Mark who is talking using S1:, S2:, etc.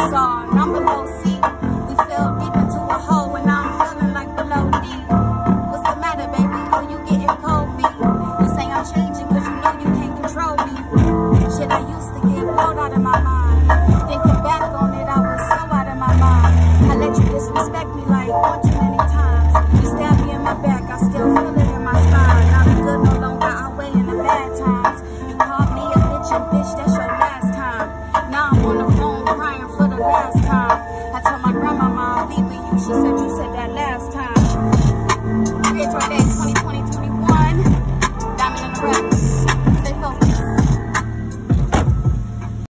S1: saw, and I'm below C. We fell deep into a hole, and now I'm feeling like below D. What's the matter, baby? Oh, you getting cold feet? You say I'm changing because you know you can't control me. Shit, I used to get blown out of my mind. Thinking back on it, I was so out of my mind. I let you disrespect me like one too many times. You stabbed me in my back, I still feel it in my spine. Now the good no longer outweigh in the bad times. You called me a bitch, and bitch, that's your last time. Now I'm on the phone crying for the last time. I told my grandmama I'll be with you. She said you said that last time. Here's your day, 2020, 21. Diamond in the rap.